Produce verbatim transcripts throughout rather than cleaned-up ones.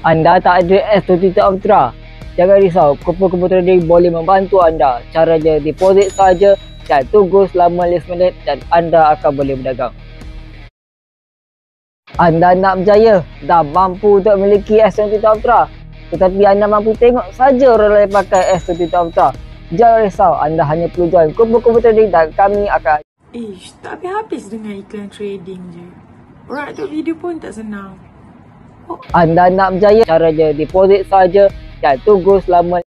Anda tak ada S dua puluh tujuh Ultra? Jangan risau, Kupu-Kupu Trading boleh membantu anda. Caranya deposit saja dan tunggu selama lima minit dan anda akan boleh berdagang. Anda nak berjaya dan mampu untuk memiliki S dua puluh tujuh Ultra, tetapi anda mampu tengok saja orang lain pakai S dua puluh tujuh Ultra. Jangan risau, anda hanya perlu join Kupu-Kupu Trading dan kami akan... Ish, tak habis-habis dengan iklan trading je. Orang nak tengok video pun tak senang. Oh. Anda nak berjaya, caranya deposit saja dan tunggu selama...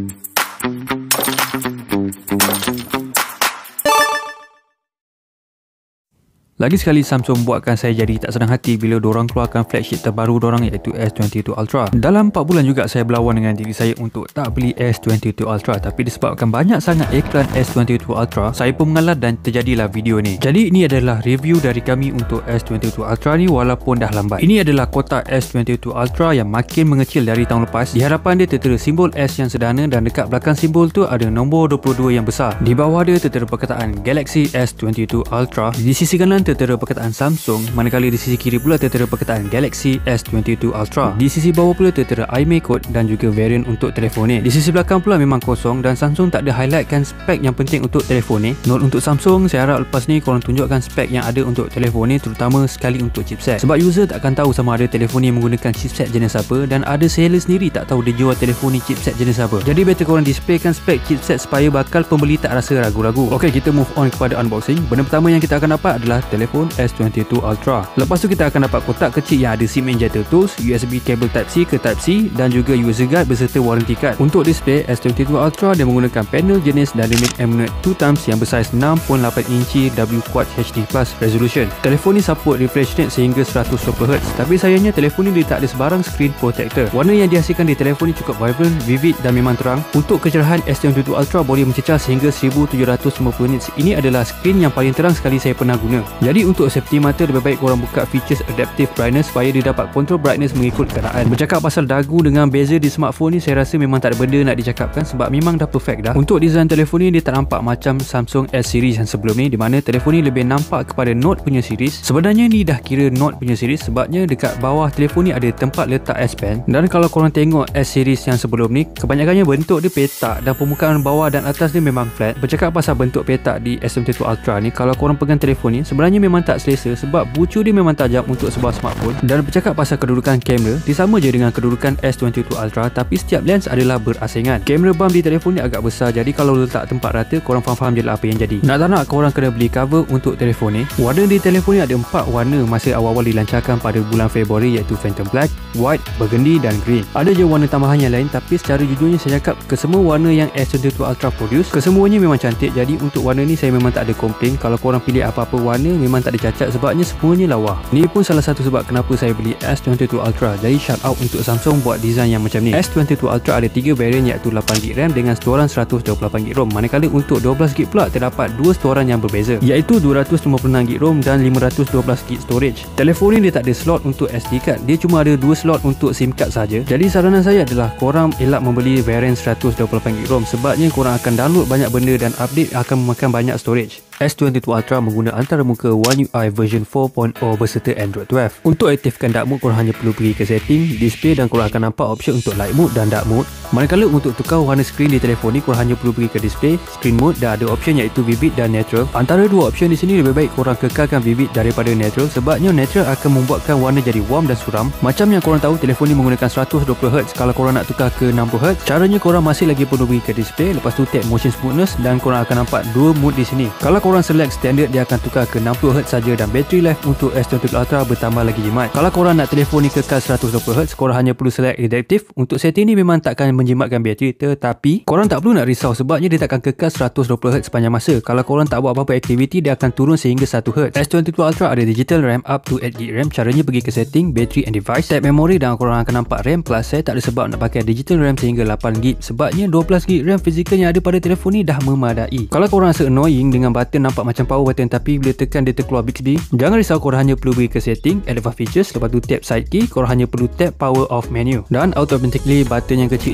Lagi sekali Samsung buatkan saya jadi tak senang hati bila diorang keluarkan flagship terbaru diorang iaitu S dua puluh tujuh Ultra. Dalam empat bulan juga saya berlawan dengan diri saya untuk tak beli S dua puluh tujuh Ultra, tapi disebabkan banyak sangat iklan S dua puluh tujuh Ultra, saya pun mengalah dan terjadilah video ni. Jadi ini adalah review dari kami untuk S dua puluh tujuh Ultra ni walaupun dah lambat. Ini adalah kotak S dua puluh tujuh Ultra yang makin mengecil dari tahun lepas. Di hadapan dia tertera simbol S yang sederhana dan dekat belakang simbol tu ada nombor dua puluh dua yang besar. Di bawah dia tertera perkataan Galaxy S dua puluh tujuh Ultra. Di sisi kanan tertera perkataan Samsung, manakala di sisi kiri pula tertera perkataan Galaxy S dua puluh tujuh Ultra. Di sisi bawah pula tertera I M E I code dan juga variant untuk telefon ni. Di sisi belakang pula memang kosong dan Samsung tak ada highlightkan spek yang penting untuk telefon ni. Note untuk Samsung, saya harap lepas ni korang tunjukkan spek yang ada untuk telefon ni, terutama sekali untuk chipset. Sebab user tak akan tahu sama ada telefon ni menggunakan chipset jenis apa dan ada seller sendiri tak tahu dia jual telefon ni chipset jenis apa. Jadi better korang displaykan spek chipset supaya bakal pembeli tak rasa ragu-ragu. Ok, kita move on kepada unboxing. Benda pertama yang kita akan dapat adalah telefon S dua puluh tujuh Ultra. Lepas tu kita akan dapat kotak kecil yang ada SIM injector tools, U S B cable Type-C ke Type-C dan juga user guide beserta warranty card. Untuk display, S dua puluh tujuh Ultra dia menggunakan panel jenis Dynamic AMOLED two times yang bersaiz enam perpuluhan lapan inci W Quad H D plus resolution. Telefon ni support refresh rate sehingga seratus dua puluh hertz, tapi sayangnya telefon ni dia tak ada sebarang screen protector. Warna yang dihasilkan di telefon ni cukup vibrant, vivid dan memang terang. Untuk kecerahan, S dua puluh tujuh Ultra boleh mencecah sehingga seribu tujuh ratus lima puluh nits. Ini adalah screen yang paling terang sekali saya pernah guna. Jadi untuk safety mata lebih baik korang buka features adaptive brightness supaya dia dapat kontrol brightness mengikut keadaan. Bercakap pasal dagu dengan bezel di smartphone ni, saya rasa memang tak ada benda nak dicakapkan sebab memang dah perfect dah. Untuk design telefon ni dia tak nampak macam Samsung S series yang sebelum ni, di mana telefon ni lebih nampak kepada Note punya series. Sebenarnya ni dah kira Note punya series sebabnya dekat bawah telefon ni ada tempat letak S Pen, dan kalau korang tengok S series yang sebelum ni kebanyakannya bentuk dia petak dan permukaan bawah dan atas dia memang flat. Bercakap pasal bentuk petak di S dua puluh tujuh Ultra ni, kalau korang pegang telefon ni sebenarnya memang tak selesa sebab bucu dia memang tajam untuk sebuah smartphone. Dan bercakap pasal kedudukan kamera, dia sama je dengan kedudukan S dua puluh tujuh Ultra, tapi setiap lens adalah berasingan. Kamera bump di telefon ni agak besar, jadi kalau letak tempat rata korang faham-faham je lah apa yang jadi. Nak tak nak korang kena beli cover untuk telefon ni. Warna di telefon ni ada empat warna masa awal-awal dilancarkan pada bulan Februari, iaitu Phantom Black, White, Burgundy dan Green. Ada je warna tambahan yang lain, tapi secara jujurnya saya cakap kesemua warna yang S dua puluh tujuh Ultra produce, kesemuanya memang cantik. Jadi untuk warna ni saya memang tak ada komplain. Kalau korang pilih apa-apa warna memang tak ada cacat sebabnya semuanya lawa. Ni pun salah satu sebab kenapa saya beli S dua puluh tujuh Ultra. Jadi shout out untuk Samsung buat design yang macam ni. S dua puluh tujuh Ultra ada tiga variant iaitu lapan gig RAM dengan storan seratus dua puluh lapan gig ROM. Manakala untuk dua belas gig pula terdapat dua storan yang berbeza iaitu dua ratus lima puluh enam gig ROM dan lima ratus dua belas gig storage. Telefon ni dia tak ada slot untuk S D card. Dia cuma ada dua slot untuk SIM card saja. Jadi saranan saya adalah korang elak membeli variant seratus dua puluh lapan gig ROM sebabnya korang akan download banyak benda dan update akan memakan banyak storage. S dua puluh tujuh Ultra mengguna antaramuka One U I version four point oh beserta Android dua belas. Untuk aktifkan dark mode korang hanya perlu pergi ke setting, display dan korang akan nampak option untuk light mode dan dark mode. Manakala untuk tukar warna skrin di telefon ni korang hanya perlu pergi ke display, screen mode dan ada option iaitu vivid dan natural. Antara dua option di sini lebih baik korang kekalkan vivid daripada natural sebabnya natural akan membuatkan warna jadi warm dan suram. Macam yang korang tahu telefon ni menggunakan seratus dua puluh hertz. Kalau korang nak tukar ke enam puluh hertz, caranya korang masih lagi perlu pergi ke display, lepas tu tap motion smoothness dan korang akan nampak dua mode di sini. Kalau korang select standard dia akan tukar ke enam puluh hertz saja dan battery life untuk S dua puluh tujuh Ultra bertambah lagi jimat. Kalau korang nak telefon ni kekal seratus dua puluh hertz, korang hanya perlu select adaptive. Untuk setting ni memang takkan menjimatkan bateri, tetapi korang tak perlu nak risau sebabnya dia takkan kekal seratus dua puluh hertz sepanjang masa. Kalau korang tak buat apa-apa aktiviti, dia akan turun sehingga satu hertz. S dua puluh tujuh Ultra ada digital RAM up to eight gig RAM. Caranya pergi ke setting, battery and device, tab memory dan korang akan nampak RAM plus. Saya tak ada sebab nak pakai digital RAM sehingga lapan gig sebabnya dua belas gig RAM fizikal yang ada pada telefon ni dah memadai. Kalau korang rasa annoying dengan button nampak macam power button tapi bila tekan dia terkeluar Bixby, jangan risau, korang hanya perlu pergi ke setting, advanced features, lepas tu tap side key, korang hanya perlu tap power off menu dan automatically button yang kecil ni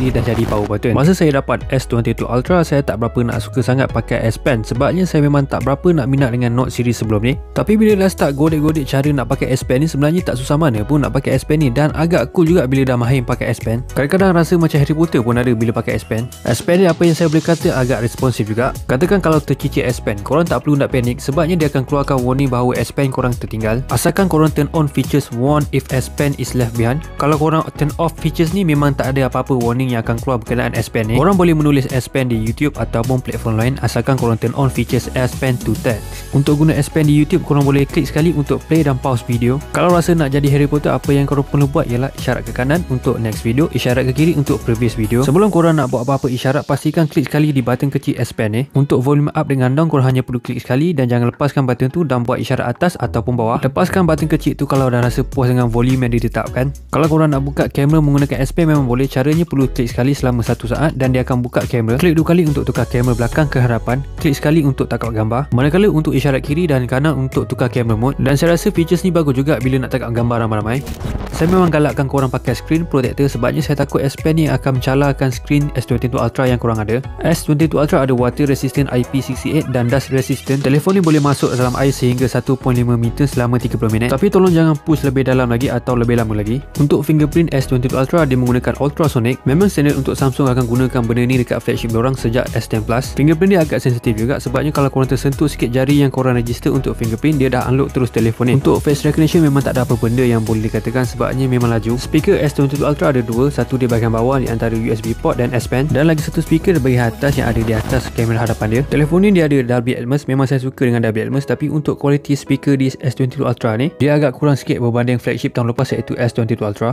lagi dah jadi power button. Masa saya dapat S dua puluh dua Ultra, saya tak berapa nak suka sangat pakai S Pen sebabnya saya memang tak berapa nak minat dengan Note series sebelum ni. Tapi bila dah start godek-godek cara nak pakai S Pen ni, sebenarnya tak susah mana pun nak pakai S Pen ni, dan agak cool juga bila dah mahir pakai S Pen. Kadang-kadang rasa macam Harry Potter pun ada bila pakai S Pen. S Pen ni apa yang saya boleh kata agak responsif juga. Katakan kalau tercicir S Pen, korang tak perlu nak panik sebabnya dia akan keluarkan warning bahawa S Pen korang tertinggal. Asalkan korang turn on features warn if S Pen is left behind. Kalau korang turn off features ni, memang tak ada apa-apa warning yang akan keluar berkenaan S Pen ni. Korang boleh menulis S Pen di YouTube ataupun platform lain asalkan korang turn on features S Pen to text. Untuk guna S Pen di YouTube, korang boleh klik sekali untuk play dan pause video. Kalau rasa nak jadi Harry Potter, apa yang korang perlu buat ialah isyarat ke kanan untuk next video, isyarat ke kiri untuk previous video. Sebelum korang nak buat apa-apa isyarat, pastikan klik sekali di button kecil S Pen ni. Untuk volume up dengan down, korang hanya perlu klik sekali dan jangan lepaskan button tu dan buat isyarat atas ataupun bawah. Lepaskan button kecil tu kalau dah rasa puas dengan volume yang ditetapkan. Kalau korang nak buka kamera menggunakan S Pen memang boleh. Caranya perlu klik sekali selama satu saat dan dia akan buka kamera. Klik dua kali untuk tukar kamera belakang ke hadapan. Klik sekali untuk tangkap gambar. Manakala untuk isyarat kiri dan kanan untuk tukar kamera mode. Dan saya rasa features ni bagus juga bila nak tangkap gambar ramai-ramai. Saya memang galakkan korang pakai screen protector sebabnya saya takut S Pen ni akan mencalakan screen S dua puluh dua Ultra yang korang ada. S dua puluh dua Ultra ada water resistant I P enam puluh lapan dan dust resistant. Telefon ni boleh masuk dalam air sehingga satu perpuluhan lima meter selama tiga puluh minit. Tapi tolong jangan push lebih dalam lagi atau lebih lama lagi. Untuk fingerprint S dua puluh dua Ultra dia menggunakan ultrasonic. Memang standard untuk Samsung akan gunakan benda ni dekat flagship diorang sejak S ten plus. Fingerprint dia agak sensitif juga sebabnya kalau korang tersentuh sikit jari yang korang register untuk fingerprint, dia dah unlock terus telefon ni. Untuk face recognition memang tak ada apa benda yang boleh dikatakan sebabnya memang laju. Speaker S dua puluh dua Ultra ada dua, satu di bahagian bawah di antara U S B port dan S Pen, dan lagi satu speaker di bahagian atas yang ada di atas kamera hadapan dia. Telefon ni dia ada Dolby Atmos. Memang saya suka dengan Dolby Atmos, tapi untuk kualiti speaker di S dua puluh dua Ultra ni dia agak kurang sikit berbanding flagship tahun lepas iaitu S dua puluh dua Ultra.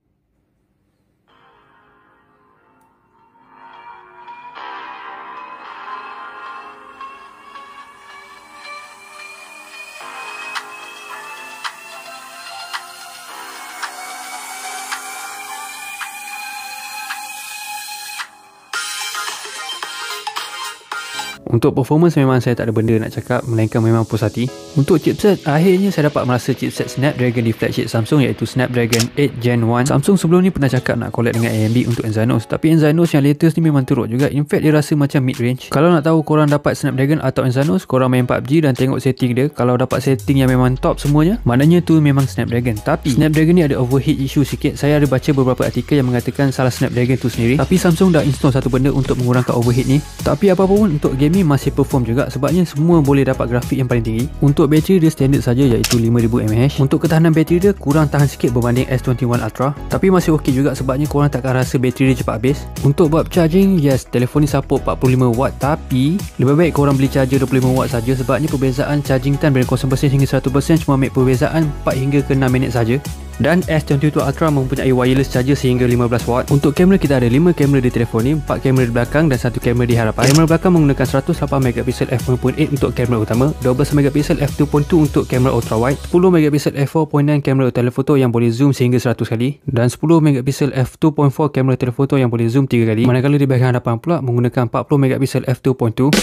Untuk performance memang saya tak ada benda nak cakap melainkan memang puas hati. Untuk chipset, akhirnya saya dapat merasa chipset Snapdragon di flagship Samsung iaitu Snapdragon eight Gen one. Samsung sebelum ni pernah cakap nak collab dengan A M D untuk Exynos, tapi Exynos yang latest ni memang teruk juga. In fact dia rasa macam mid range. Kalau nak tahu korang dapat Snapdragon atau Exynos, korang main P U B G dan tengok setting dia. Kalau dapat setting yang memang top semuanya, maknanya tu memang Snapdragon. Tapi Snapdragon ni ada overheat issue sikit. Saya ada baca beberapa artikel yang mengatakan salah Snapdragon tu sendiri, tapi Samsung dah install satu benda untuk mengurangkan overheat ni. Tapi apa pun untuk gaming masih perform juga sebabnya semua boleh dapat grafik yang paling tinggi. Untuk bateri dia standard saja iaitu lima ribu mAh. Untuk ketahanan bateri dia kurang tahan sikit berbanding S dua puluh satu Ultra, tapi masih okey juga sebabnya korang takkan rasa bateri dia cepat habis. Untuk bab charging, yes, telefon ni support empat puluh lima watt, tapi lebih baik korang beli charger dua puluh lima watt saja sebabnya perbezaan charging time dari kosong peratus hingga seratus peratus cuma ambil perbezaan empat hingga ke enam minit saja. Dan S dua puluh dua Ultra mempunyai wireless charger sehingga lima belas watt. Untuk kamera kita ada lima kamera di telefon ni, empat kamera di belakang dan satu kamera di hadapan. Kamera belakang menggunakan seratus lapan megapiksel f one point eight untuk kamera utama, dua belas megapiksel f two point two untuk kamera ultra wide, sepuluh megapiksel f four point nine kamera telefoto yang boleh zoom sehingga seratus kali, dan sepuluh megapiksel f two point four kamera telefoto yang boleh zoom tiga kali. Manakala di bahagian hadapan pula menggunakan empat puluh megapiksel f two point two.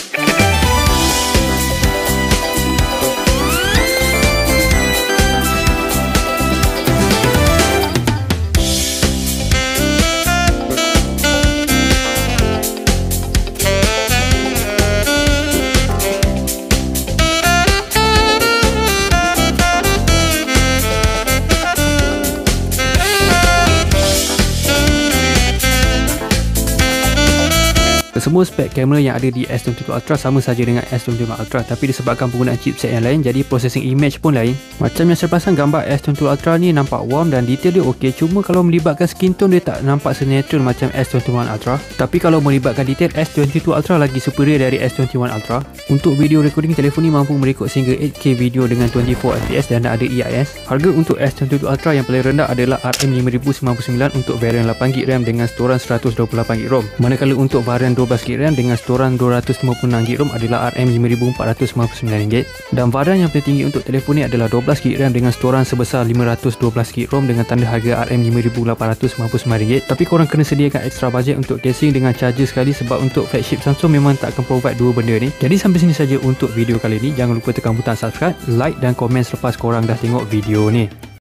Semua spek kamera yang ada di S dua puluh dua Ultra sama saja dengan S dua puluh dua Ultra, tapi disebabkan penggunaan chipset yang lain jadi processing image pun lain. Macam yang saya pasang gambar S dua puluh dua Ultra ni nampak warm dan detail dia okey, cuma kalau melibatkan skin tone dia tak nampak senatural macam S dua puluh satu Ultra. Tapi kalau melibatkan detail, S dua puluh dua Ultra lagi superior dari S dua puluh satu Ultra. Untuk video recording, telefon ni mampu merekod sehingga eight K video dengan dua puluh empat F P S dan ada E I S. Harga untuk S dua puluh dua Ultra yang paling rendah adalah R M lima ribu sembilan puluh sembilan untuk varian lapan gig RAM dengan storan seratus dua puluh lapan gig ROM. Manakala untuk varian dua belas gig RAM dengan storan dua ratus lima puluh enam gig ROM adalah R M lima ribu empat ratus sembilan puluh sembilan ringgit. Dan varian yang paling tinggi untuk telefon ni adalah dua belas gig RAM dengan storan sebesar lima ratus dua belas gig ROM dengan tanda harga R M lima ribu lapan ratus sembilan puluh sembilan ringgit. Tapi korang kena sediakan extra budget untuk casing dengan charger sekali sebab untuk flagship Samsung memang tak akan provide dua benda ni. Jadi sampai sini saja untuk video kali ni. Jangan lupa tekan butang subscribe, like dan komen selepas korang dah tengok video ni.